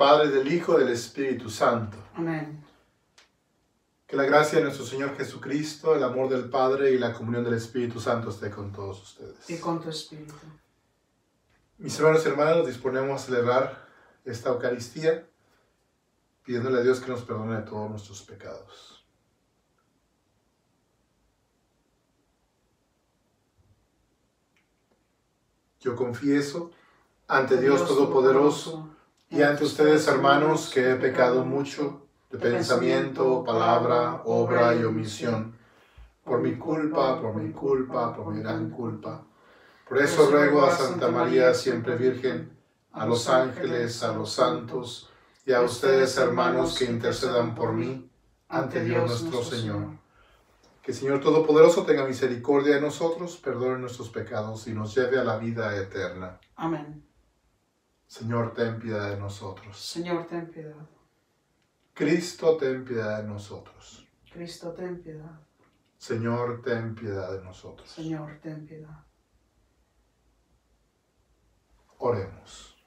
Padre, del Hijo y del Espíritu Santo. Amén. Que la gracia de nuestro Señor Jesucristo, el amor del Padre y la comunión del Espíritu Santo esté con todos ustedes. Y con tu espíritu. Mis hermanos y hermanas, nos disponemos a celebrar esta Eucaristía, pidiéndole a Dios que nos perdone de todos nuestros pecados. Yo confieso ante Dios Todopoderoso y ante ustedes, hermanos, que he pecado mucho de pensamiento, palabra, obra y omisión, por mi culpa, por mi gran culpa. Por eso ruego a Santa María, siempre Virgen, a los ángeles, a los santos y a ustedes, hermanos, que intercedan por mí ante Dios nuestro Señor. Que el Señor Todopoderoso tenga misericordia de nosotros, perdone nuestros pecados y nos lleve a la vida eterna. Amén. Señor, ten piedad de nosotros. Señor, ten piedad. Cristo, ten piedad de nosotros. Cristo, ten piedad. Señor, ten piedad de nosotros. Señor, ten piedad. Oremos.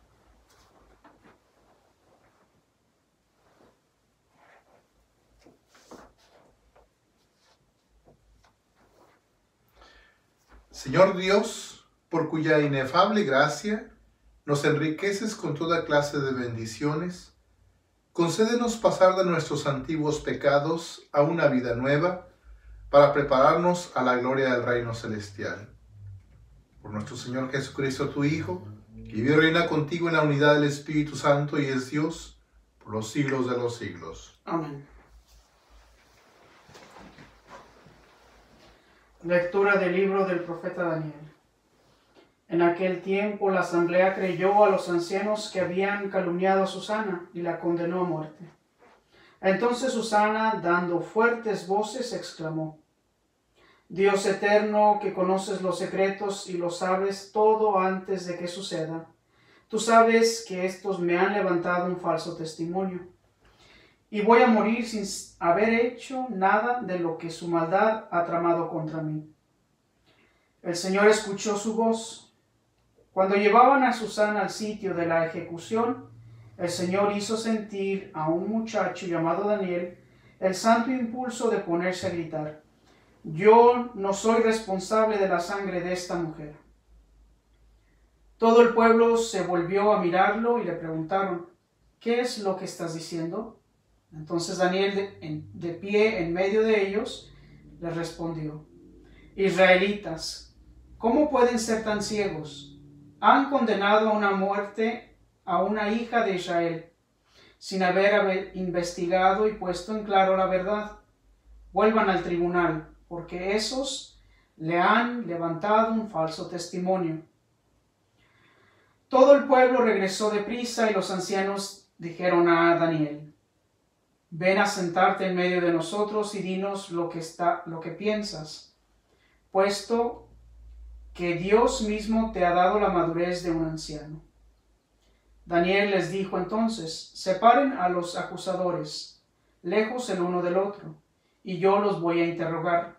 Señor Dios, por cuya inefable gracia nos enriqueces con toda clase de bendiciones, concédenos pasar de nuestros antiguos pecados a una vida nueva para prepararnos a la gloria del reino celestial. Por nuestro Señor Jesucristo, tu Hijo, que vive y reina contigo en la unidad del Espíritu Santo y es Dios por los siglos de los siglos. Amén. Lectura del libro del profeta Daniel. En aquel tiempo la asamblea creyó a los ancianos que habían calumniado a Susana y la condenó a muerte. Entonces Susana, dando fuertes voces, exclamó: Dios eterno, que conoces los secretos y lo sabes todo antes de que suceda, tú sabes que estos me han levantado un falso testimonio, y voy a morir sin haber hecho nada de lo que su maldad ha tramado contra mí. El Señor escuchó su voz. Cuando llevaban a Susana al sitio de la ejecución, el Señor hizo sentir a un muchacho llamado Daniel el santo impulso de ponerse a gritar: Yo no soy responsable de la sangre de esta mujer. Todo el pueblo se volvió a mirarlo y le preguntaron: ¿Qué es lo que estás diciendo? Entonces Daniel, de pie en medio de ellos, les respondió: Israelitas, ¿cómo pueden ser tan ciegos? Han condenado a una muerte a una hija de Israel, sin haber investigado y puesto en claro la verdad. Vuelvan al tribunal, porque esos le han levantado un falso testimonio. Todo el pueblo regresó deprisa y los ancianos dijeron a Daniel: Ven a sentarte en medio de nosotros y dinos lo que piensas, puesto que Dios mismo te ha dado la madurez de un anciano. Daniel les dijo entonces: Separen a los acusadores, lejos el uno del otro, y yo los voy a interrogar.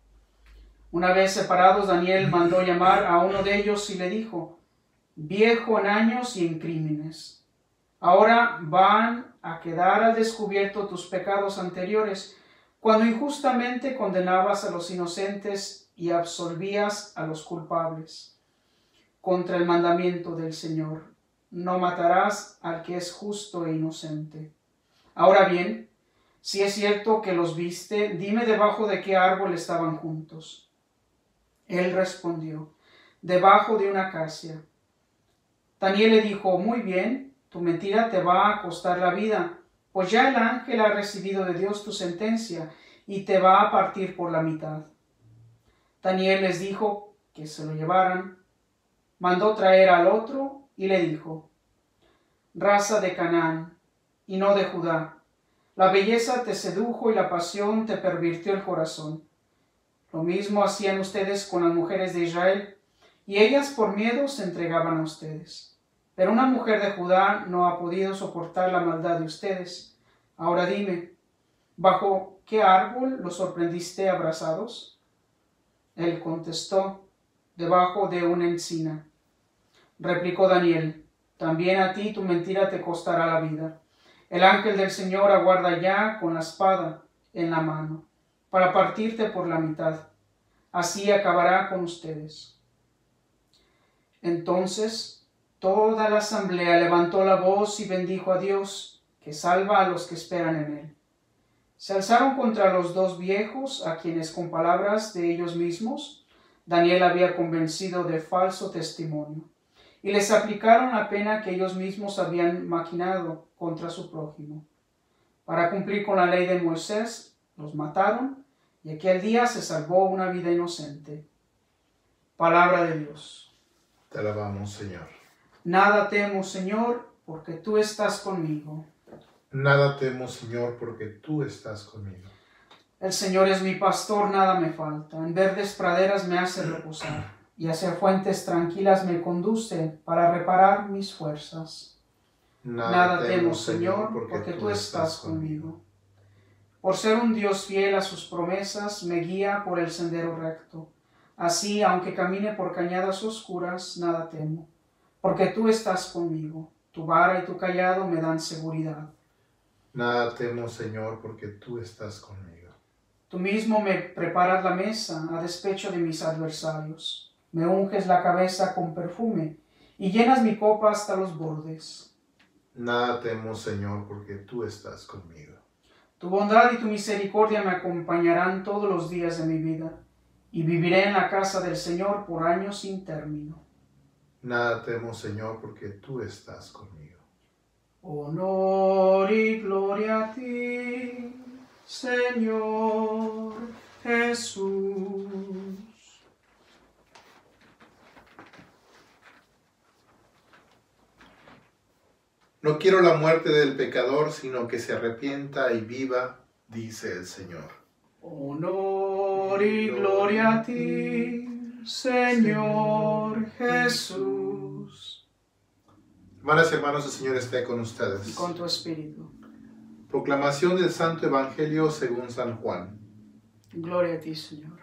Una vez separados, Daniel mandó llamar a uno de ellos y le dijo: Viejo en años y en crímenes, ahora van a quedar al descubierto tus pecados anteriores, cuando injustamente condenabas a los inocentes y absolvías a los culpables. Contra el mandamiento del Señor, no matarás al que es justo e inocente. Ahora bien, si es cierto que los viste, dime debajo de qué árbol estaban juntos. Él respondió: debajo de una acacia. Daniel le dijo: Muy bien, tu mentira te va a costar la vida, pues ya el ángel ha recibido de Dios tu sentencia y te va a partir por la mitad. Daniel les dijo que se lo llevaran. Mandó traer al otro y le dijo: Raza de Canaán y no de Judá, la belleza te sedujo y la pasión te pervirtió el corazón. Lo mismo hacían ustedes con las mujeres de Israel, y ellas por miedo se entregaban a ustedes. Pero una mujer de Judá no ha podido soportar la maldad de ustedes. Ahora dime, ¿bajo qué árbol los sorprendiste abrazados? Él contestó: debajo de una encina. Replicó Daniel: también a ti tu mentira te costará la vida. El ángel del Señor aguarda ya con la espada en la mano, para partirte por la mitad. Así acabará con ustedes. Entonces toda la asamblea levantó la voz y bendijo a Dios, que salva a los que esperan en él. Se alzaron contra los dos viejos, a quienes con palabras de ellos mismos Daniel había convencido de falso testimonio, y les aplicaron la pena que ellos mismos habían maquinado contra su prójimo. Para cumplir con la ley de Moisés, los mataron, y aquel día se salvó una vida inocente. Palabra de Dios. Te alabamos, Señor. Nada temo, Señor, porque tú estás conmigo. Nada temo, Señor, porque tú estás conmigo. El Señor es mi pastor, nada me falta. En verdes praderas me hace reposar, y hacia fuentes tranquilas me conduce para reparar mis fuerzas. Nada temo, Señor, porque tú estás conmigo. Por ser un Dios fiel a sus promesas, me guía por el sendero recto. Así, aunque camine por cañadas oscuras, nada temo, porque tú estás conmigo. Tu vara y tu cayado me dan seguridad. Nada temo, Señor, porque tú estás conmigo. Tú mismo me preparas la mesa a despecho de mis adversarios. Me unges la cabeza con perfume y llenas mi copa hasta los bordes. Nada temo, Señor, porque tú estás conmigo. Tu bondad y tu misericordia me acompañarán todos los días de mi vida, y viviré en la casa del Señor por años sin término. Nada temo, Señor, porque tú estás conmigo. Honor y gloria a ti, Señor Jesús. No quiero la muerte del pecador, sino que se arrepienta y viva, dice el Señor. Honor y gloria a ti, Señor Jesús. Hermanas y hermanos, el Señor esté con ustedes. Y con tu espíritu. Proclamación del Santo Evangelio según San Juan. Gloria a ti, Señor.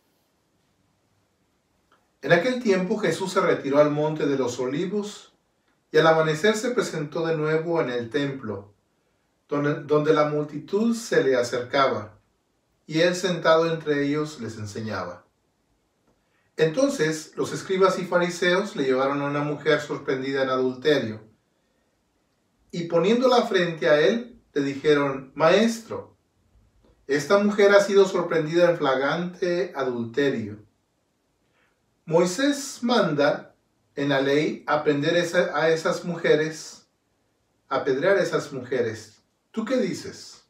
En aquel tiempo Jesús se retiró al monte de los Olivos y al amanecer se presentó de nuevo en el templo, donde la multitud se le acercaba, y él sentado entre ellos les enseñaba. Entonces los escribas y fariseos le llevaron a una mujer sorprendida en adulterio, y poniéndola frente a él, le dijeron: Maestro, esta mujer ha sido sorprendida en flagrante adulterio. Moisés manda en la ley apedrear a esas mujeres. ¿Tú qué dices?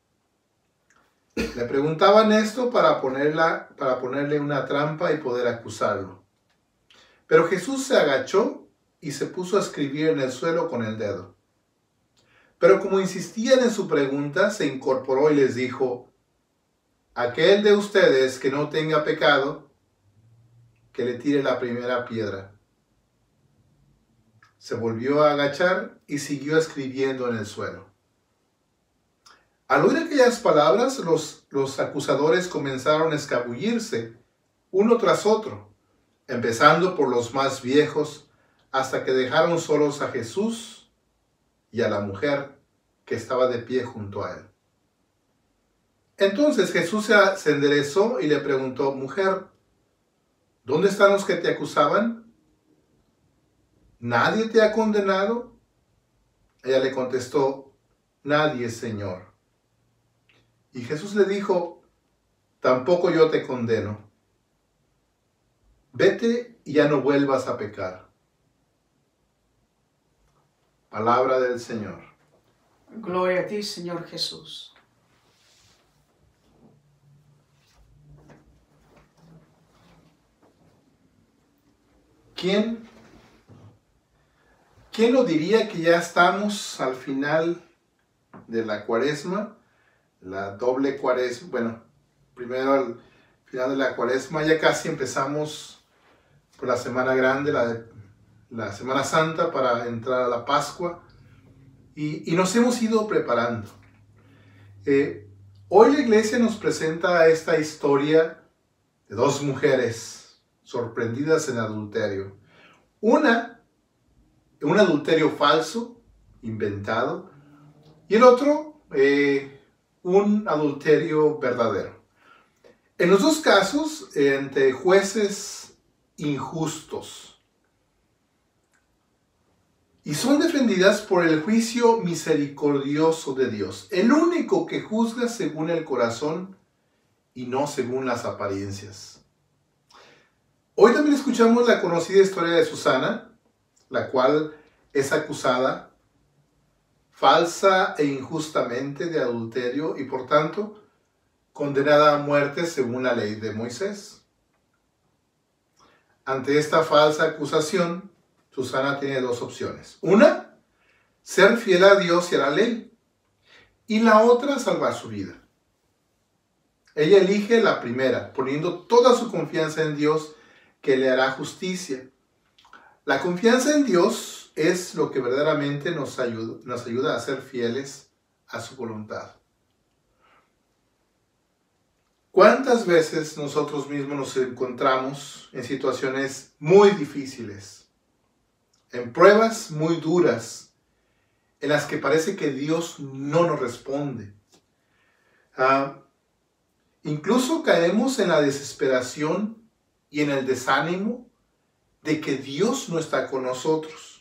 Le preguntaban esto para ponerle una trampa y poder acusarlo. Pero Jesús se agachó y se puso a escribir en el suelo con el dedo. Pero como insistían en su pregunta, se incorporó y les dijo: Aquel de ustedes que no tenga pecado, que le tire la primera piedra. Se volvió a agachar y siguió escribiendo en el suelo. Al oír aquellas palabras, los acusadores comenzaron a escabullirse, uno tras otro, empezando por los más viejos, hasta que dejaron solos a Jesús y a la mujer que estaba de pie junto a él. Entonces Jesús se enderezó y le preguntó: Mujer, ¿dónde están los que te acusaban? ¿Nadie te ha condenado? Ella le contestó: Nadie, Señor. Y Jesús le dijo: Tampoco yo te condeno. Vete y ya no vuelvas a pecar. Palabra del Señor. Gloria a ti, Señor Jesús. ¿Quién lo diría que ya estamos al final de la Cuaresma? La doble Cuaresma, bueno, primero al final de la Cuaresma, ya casi empezamos por la Semana Grande, la Semana Santa, para entrar a la Pascua, y nos hemos ido preparando. Hoy la Iglesia nos presenta esta historia de dos mujeres sorprendidas en adulterio. Una un adulterio falso, inventado, y el otro, un adulterio verdadero. En los dos casos, entre jueces injustos. Y son defendidas por el juicio misericordioso de Dios, el único que juzga según el corazón y no según las apariencias. Hoy también escuchamos la conocida historia de Susana, la cual es acusada falsa e injustamente de adulterio y por tanto condenada a muerte según la ley de Moisés. Ante esta falsa acusación, Susana tiene dos opciones. Una, ser fiel a Dios y a la ley. Y la otra, salvar su vida. Ella elige la primera, poniendo toda su confianza en Dios, que le hará justicia. La confianza en Dios es lo que verdaderamente nos ayuda a ser fieles a su voluntad. ¿Cuántas veces nosotros mismos nos encontramos en situaciones muy difíciles, en pruebas muy duras, en las que parece que Dios no nos responde? Incluso caemos en la desesperación y en el desánimo de que Dios no está con nosotros.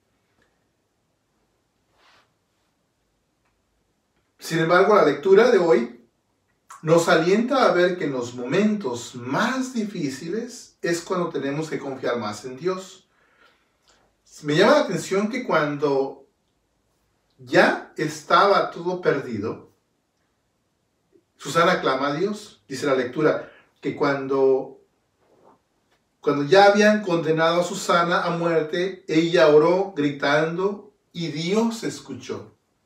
Sin embargo, la lectura de hoy nos alienta a ver que en los momentos más difíciles es cuando tenemos que confiar más en Dios. Me llama la atención que cuando ya estaba todo perdido, Susana clama a Dios. Dice la lectura que cuando ya habían condenado a Susana a muerte, ella oró gritando y Dios escuchó.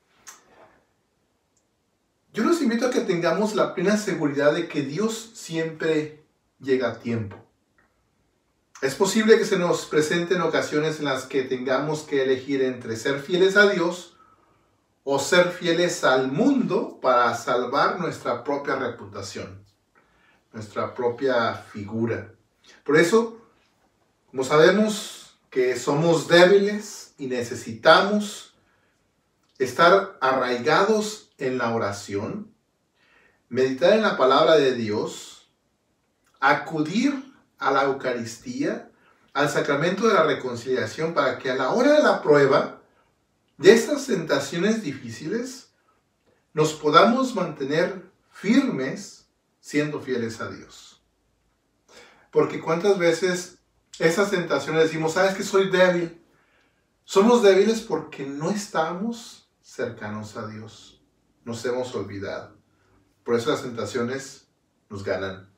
Yo los invito a que tengamos la plena seguridad de que Dios siempre llega a tiempo. Es posible que se nos presenten ocasiones en las que tengamos que elegir entre ser fieles a Dios o ser fieles al mundo para salvar nuestra propia reputación, nuestra propia figura. Por eso, como sabemos que somos débiles y necesitamos estar arraigados en la oración, meditar en la palabra de Dios, acudir a la Eucaristía, al sacramento de la reconciliación, para que a la hora de la prueba, de estas tentaciones difíciles, nos podamos mantener firmes siendo fieles a Dios. Porque cuántas veces esas tentaciones decimos, ¿sabes que soy débil? Somos débiles porque no estamos cercanos a Dios. Nos hemos olvidado. Por eso las tentaciones nos ganan.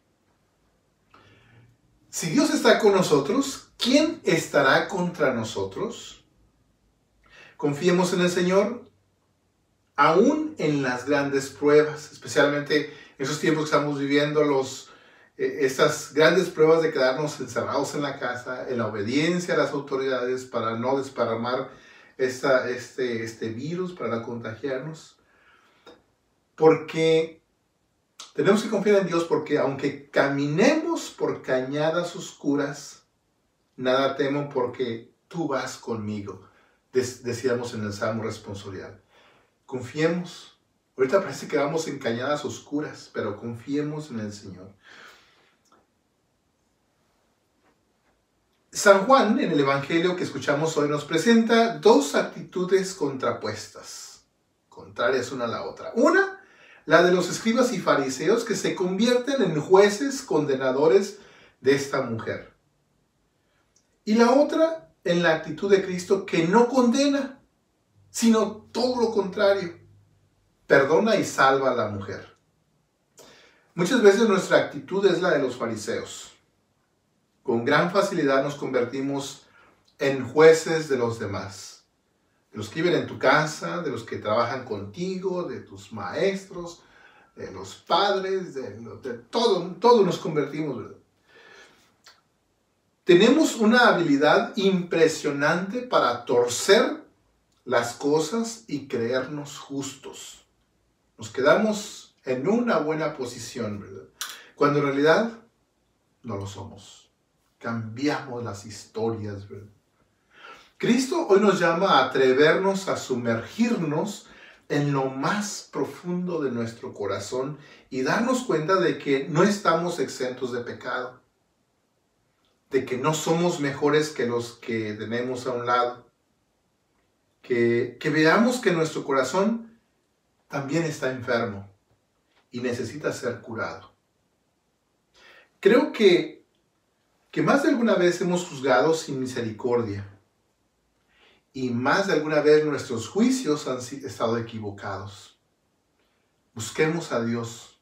Si Dios está con nosotros, ¿quién estará contra nosotros? Confiemos en el Señor, aún en las grandes pruebas, especialmente en esos tiempos que estamos viviendo, estas grandes pruebas de quedarnos encerrados en la casa, en la obediencia a las autoridades para no desparramar este virus, para no contagiarnos. Porque tenemos que confiar en Dios, porque aunque caminemos por cañadas oscuras, nada temo porque tú vas conmigo. Decíamos en el Salmo responsorial. Confiemos. Ahorita parece que vamos en cañadas oscuras, pero confiemos en el Señor. San Juan, en el Evangelio que escuchamos hoy, nos presenta dos actitudes contrapuestas, contrarias una a la otra. Una, la de los escribas y fariseos que se convierten en jueces condenadores de esta mujer. Y la otra, en la actitud de Cristo que no condena, sino todo lo contrario. Perdona y salva a la mujer. Muchas veces nuestra actitud es la de los fariseos. Con gran facilidad nos convertimos en jueces de los demás. De los que viven en tu casa, de los que trabajan contigo, de tus maestros, de los padres, de todo nos convertimos, ¿verdad? Tenemos una habilidad impresionante para torcer las cosas y creernos justos. Nos quedamos en una buena posición, ¿verdad? Cuando en realidad no lo somos. Cambiamos las historias, ¿verdad? Cristo hoy nos llama a atrevernos a sumergirnos en lo más profundo de nuestro corazón y darnos cuenta de que no estamos exentos de pecado, de que no somos mejores que los que tenemos a un lado, que veamos que nuestro corazón también está enfermo y necesita ser curado. Creo que más de alguna vez hemos juzgado sin misericordia y más de alguna vez nuestros juicios han estado equivocados. Busquemos a Dios.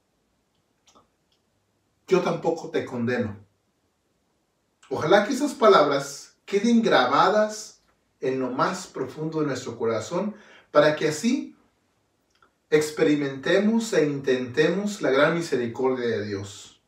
Yo tampoco te condeno. Ojalá que esas palabras queden grabadas en lo más profundo de nuestro corazón para que así experimentemos e intentemos la gran misericordia de Dios.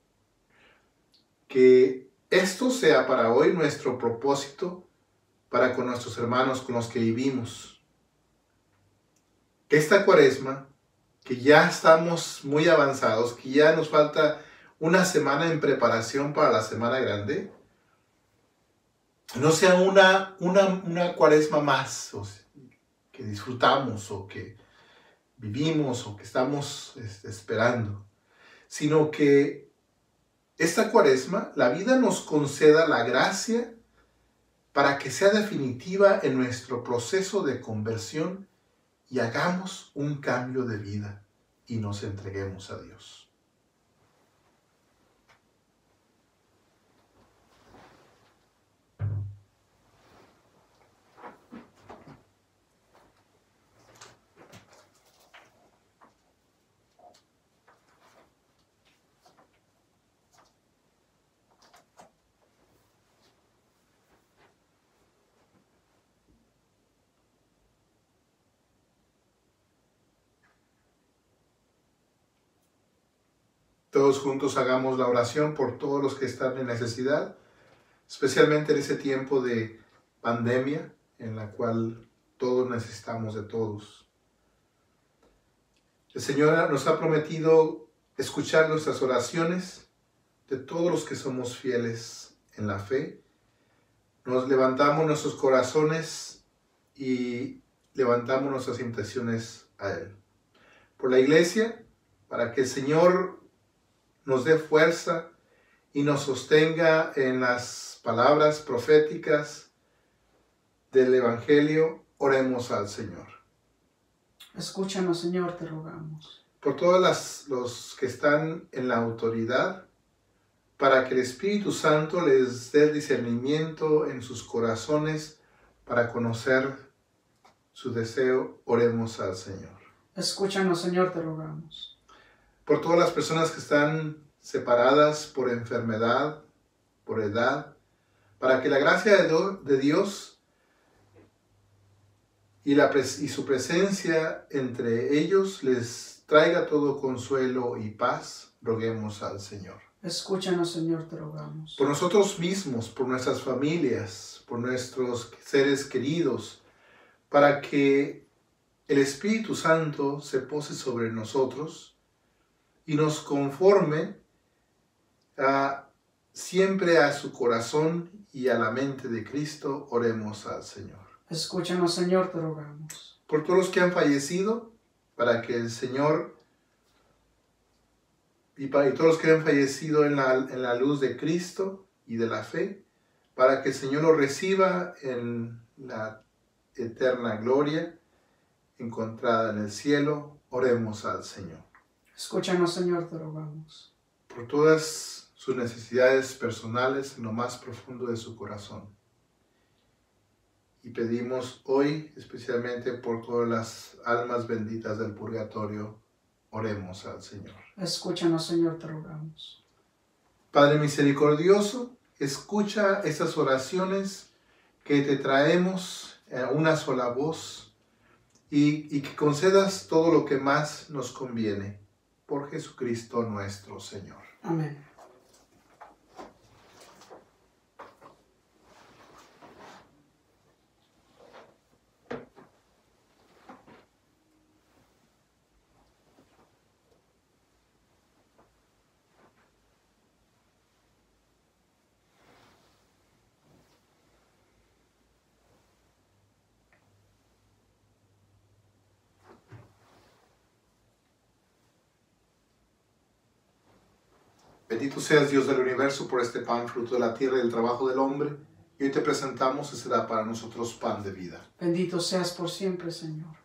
Que esto sea para hoy nuestro propósito para con nuestros hermanos con los que vivimos. Que esta Cuaresma, que ya estamos muy avanzados, que ya nos falta una semana en preparación para la Semana Grande, no sea una Cuaresma más, o sea, que disfrutamos o que vivimos o que estamos esperando, sino que esta Cuaresma, la vida nos conceda la gracia para que sea definitiva en nuestro proceso de conversión y hagamos un cambio de vida y nos entreguemos a Dios. Todos juntos hagamos la oración por todos los que están en necesidad, especialmente en ese tiempo de pandemia en la cual todos necesitamos de todos. El Señor nos ha prometido escuchar nuestras oraciones de todos los que somos fieles en la fe. Nos levantamos nuestros corazones y levantamos nuestras intenciones a Él. Por la Iglesia, para que el Señor nos dé fuerza y nos sostenga en las palabras proféticas del Evangelio, oremos al Señor. Escúchanos, Señor, te rogamos. Por todos los que están en la autoridad, para que el Espíritu Santo les dé discernimiento en sus corazones para conocer su deseo, oremos al Señor. Escúchanos, Señor, te rogamos. Por todas las personas que están separadas por enfermedad, por edad, para que la gracia de Dios y su presencia entre ellos les traiga todo consuelo y paz, roguemos al Señor. Escúchanos, Señor, te rogamos. Por nosotros mismos, por nuestras familias, por nuestros seres queridos, para que el Espíritu Santo se pose sobre nosotros y nos conforme siempre a su corazón y a la mente de Cristo, oremos al Señor. Escúchanos, Señor, te rogamos. Por todos los que han fallecido, para que el Señor y todos los que han fallecido en la luz de Cristo y de la fe, para que el Señor los reciba en la eterna gloria encontrada en el cielo, oremos al Señor. Escúchanos, Señor, te rogamos. Por todas sus necesidades personales en lo más profundo de su corazón. Y pedimos hoy, especialmente por todas las almas benditas del purgatorio, oremos al Señor. Escúchanos, Señor, te rogamos. Padre misericordioso, escucha estas oraciones que te traemos a una sola voz y que concedas todo lo que más nos conviene. Por Jesucristo nuestro Señor. Amén. Bendito seas, Dios del universo, por este pan, fruto de la tierra y del trabajo del hombre, y hoy te presentamos y será para nosotros pan de vida. Bendito seas por siempre, Señor.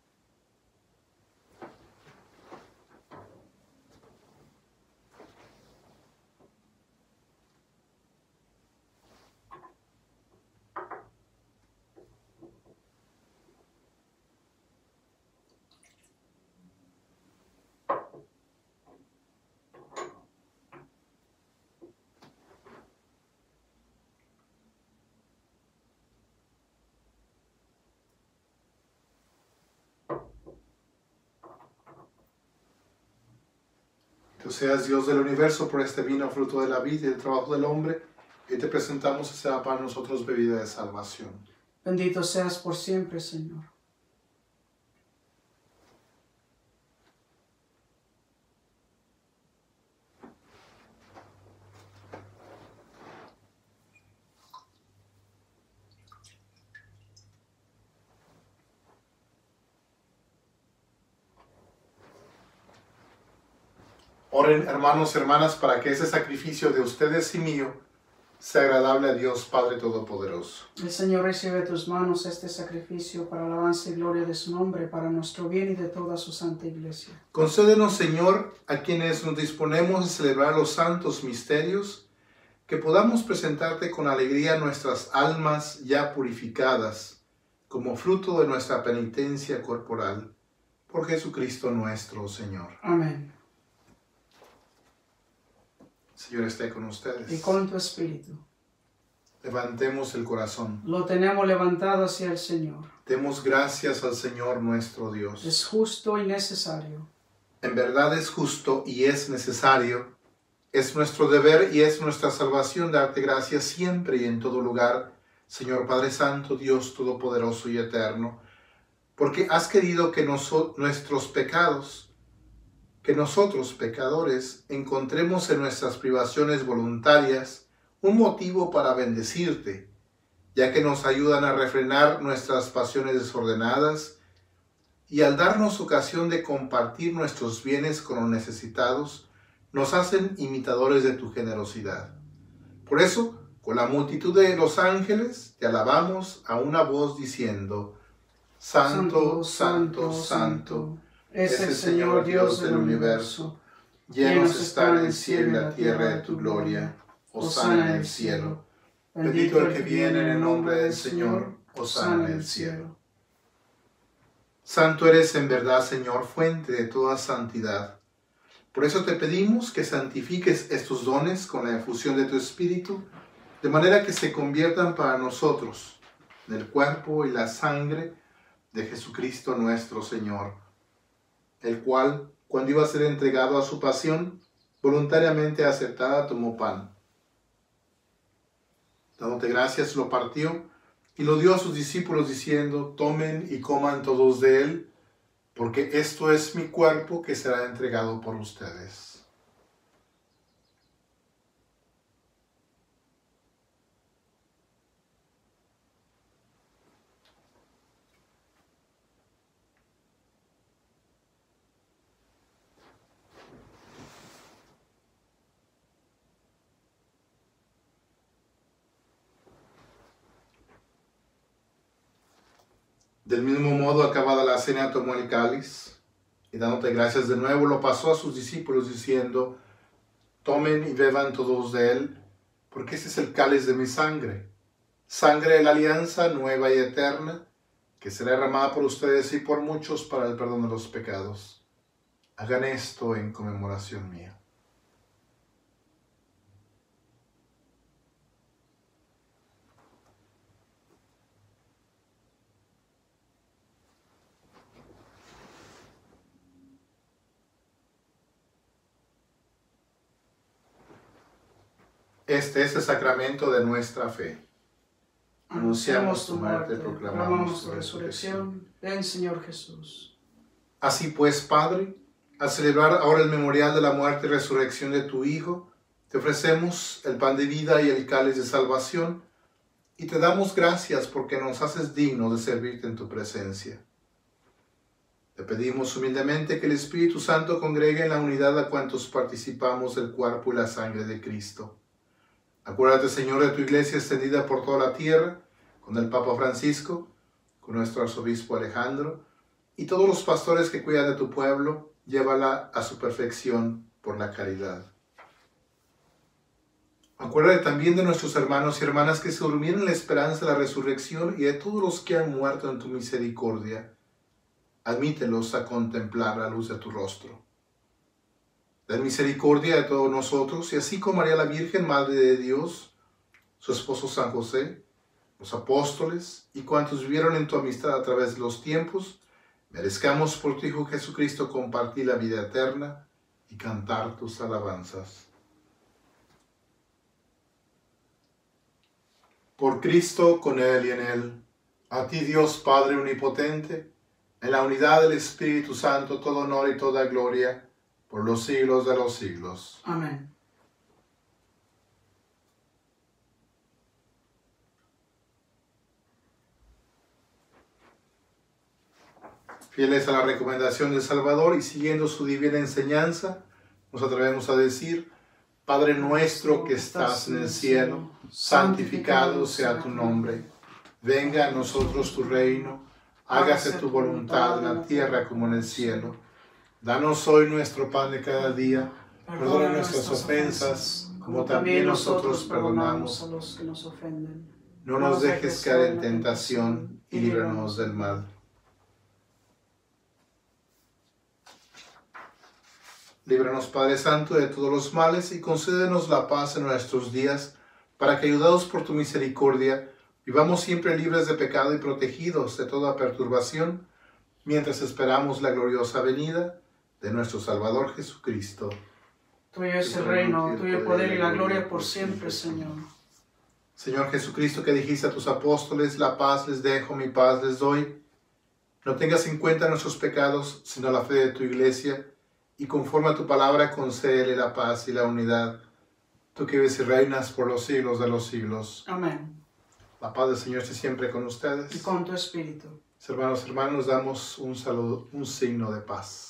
Tú seas, Dios del universo, por este vino, fruto de la vida y del trabajo del hombre, y te presentamos y será para nosotros bebida de salvación. Bendito seas por siempre, Señor. Oren, hermanos y hermanas, para que ese sacrificio de ustedes y mío sea agradable a Dios Padre Todopoderoso. El Señor recibe de tus manos este sacrificio para alabanza y gloria de su nombre, para nuestro bien y de toda su santa iglesia. Concédenos, Señor, a quienes nos disponemos a celebrar los santos misterios, que podamos presentarte con alegría nuestras almas ya purificadas, como fruto de nuestra penitencia corporal. Por Jesucristo nuestro Señor. Amén. Señor esté con ustedes. Y con tu espíritu. Levantemos el corazón. Lo tenemos levantado hacia el Señor. Demos gracias al Señor nuestro Dios. Es justo y necesario. En verdad es justo y es necesario. Es nuestro deber y es nuestra salvación darte gracias siempre y en todo lugar, Señor Padre Santo, Dios Todopoderoso y Eterno, porque has querido que nuestros pecados, que nosotros, pecadores, encontremos en nuestras privaciones voluntarias un motivo para bendecirte, ya que nos ayudan a refrenar nuestras pasiones desordenadas y al darnos ocasión de compartir nuestros bienes con los necesitados, nos hacen imitadores de tu generosidad. Por eso, con la multitud de los ángeles, te alabamos a una voz diciendo: Santo, Santo, Santo, es el Señor Dios del universo. Llenos están el cielo y la tierra de tu gloria. Hosana en el cielo. Bendito el que viene en el nombre del Señor. Hosana en el cielo. Santo eres en verdad, Señor, fuente de toda santidad. Por eso te pedimos que santifiques estos dones con la efusión de tu Espíritu, de manera que se conviertan para nosotros en el cuerpo y la sangre de Jesucristo nuestro Señor, el cual, cuando iba a ser entregado a su pasión, voluntariamente aceptada tomó pan. Dándote gracias, lo partió y lo dio a sus discípulos diciendo: tomen y coman todos de él, porque esto es mi cuerpo que será entregado por ustedes. Del mismo modo, acabada la cena, tomó el cáliz y dándote gracias de nuevo, lo pasó a sus discípulos diciendo: tomen y beban todos de él, porque este es el cáliz de mi sangre, sangre de la alianza nueva y eterna, que será derramada por ustedes y por muchos para el perdón de los pecados. Hagan esto en conmemoración mía. Este es el sacramento de nuestra fe. Anunciamos tu muerte, proclamamos tu resurrección. Ven, Señor Jesús. Así pues, Padre, al celebrar ahora el memorial de la muerte y resurrección de tu Hijo, te ofrecemos el pan de vida y el cáliz de salvación, y te damos gracias porque nos haces dignos de servirte en tu presencia. Te pedimos humildemente que el Espíritu Santo congregue en la unidad a cuantos participamos del cuerpo y la sangre de Cristo. Acuérdate, Señor, de tu iglesia extendida por toda la tierra, con el Papa Francisco, con nuestro arzobispo Alejandro, y todos los pastores que cuidan de tu pueblo, llévala a su perfección por la caridad. Acuérdate también de nuestros hermanos y hermanas que se durmieron en la esperanza de la resurrección y de todos los que han muerto en tu misericordia. Admítelos a contemplar la luz de tu rostro. Ten misericordia de todos nosotros, y así como María la Virgen, Madre de Dios, su esposo San José, los apóstoles y cuantos vivieron en tu amistad a través de los tiempos, merezcamos por tu Hijo Jesucristo compartir la vida eterna y cantar tus alabanzas. Por Cristo, con Él y en Él, a ti Dios Padre Omnipotente, en la unidad del Espíritu Santo, todo honor y toda gloria, por los siglos de los siglos. Amén. Fieles a la recomendación del Salvador y siguiendo su divina enseñanza, nos atrevemos a decir: Padre nuestro que estás en el cielo, santificado sea tu nombre. Venga a nosotros tu reino, hágase tu voluntad en la tierra como en el cielo. Danos hoy nuestro pan de cada día, perdona nuestras ofensas, como también nosotros perdonamos a los que nos ofenden. No nos dejes caer en tentación y líbranos del mal. Líbranos, Padre Santo, de todos los males y concédenos la paz en nuestros días, para que, ayudados por tu misericordia, vivamos siempre libres de pecado y protegidos de toda perturbación, mientras esperamos la gloriosa venida de nuestro Salvador Jesucristo. Tuyo es el reino, tuyo el poder y la gloria por siempre, Señor. Señor Jesucristo, que dijiste a tus apóstoles: la paz les dejo, mi paz les doy. No tengas en cuenta nuestros pecados, sino la fe de tu iglesia, y conforme a tu palabra concédele la paz y la unidad, tú que vives y reinas por los siglos de los siglos. Amén. La paz del Señor esté siempre con ustedes. Y con tu espíritu. Hermanos, nos damos un saludo, un signo de paz.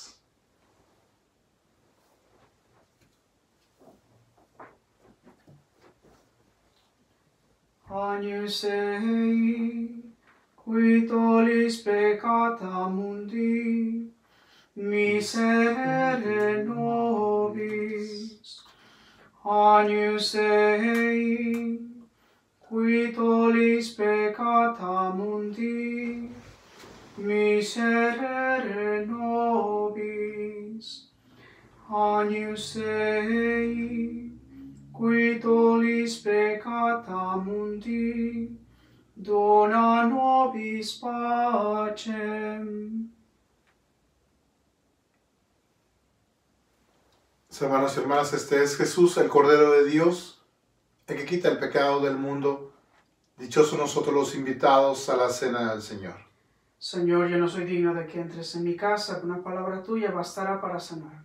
Agnus Dei, qui tollis peccata mundi, miserere nobis. Agnus Dei, qui tollis peccata mundi, miserere nobis. Agnus Dei, qui tollis peccata mundi, dona nobis pacem. Hermanos y hermanas, este es Jesús, el Cordero de Dios, el que quita el pecado del mundo. Dichosos nosotros los invitados a la cena del Señor. Señor, yo no soy digno de que entres en mi casa, una palabra tuya bastará para sanar.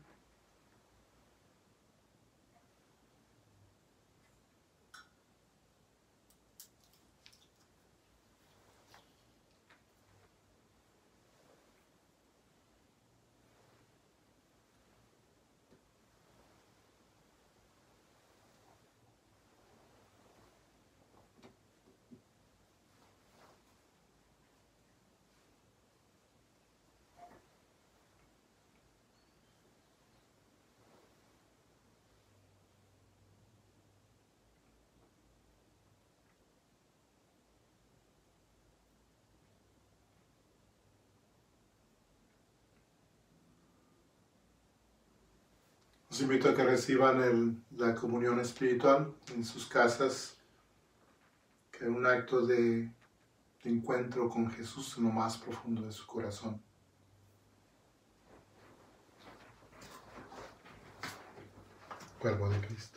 Los invito a que reciban la comunión espiritual en sus casas, que es un acto de encuentro con Jesús en lo más profundo de su corazón. Cuerpo de Cristo.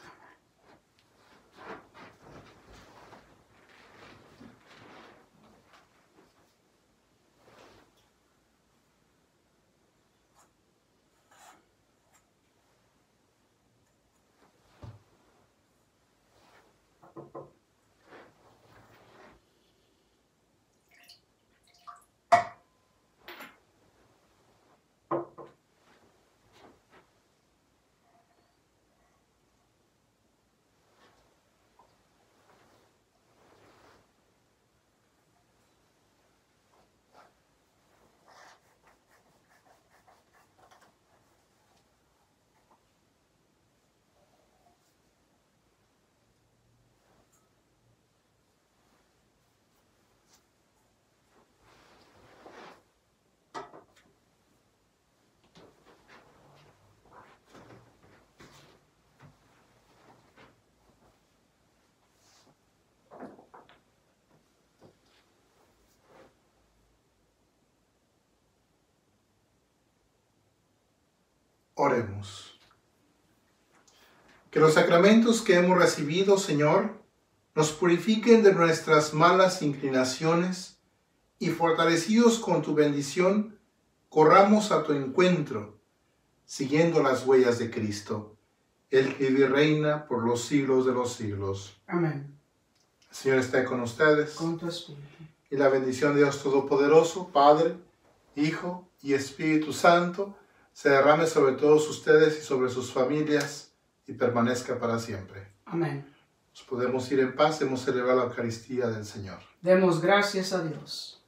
Oremos. Que los sacramentos que hemos recibido, Señor, nos purifiquen de nuestras malas inclinaciones y fortalecidos con tu bendición, corramos a tu encuentro, siguiendo las huellas de Cristo, el que vive y reina por los siglos de los siglos. Amén. El Señor esté con ustedes. Con tu espíritu. Y la bendición de Dios Todopoderoso, Padre, Hijo y Espíritu Santo, se derrame sobre todos ustedes y sobre sus familias y permanezca para siempre. Amén. Nos podemos ir en paz, hemos celebrado la Eucaristía del Señor. Demos gracias a Dios.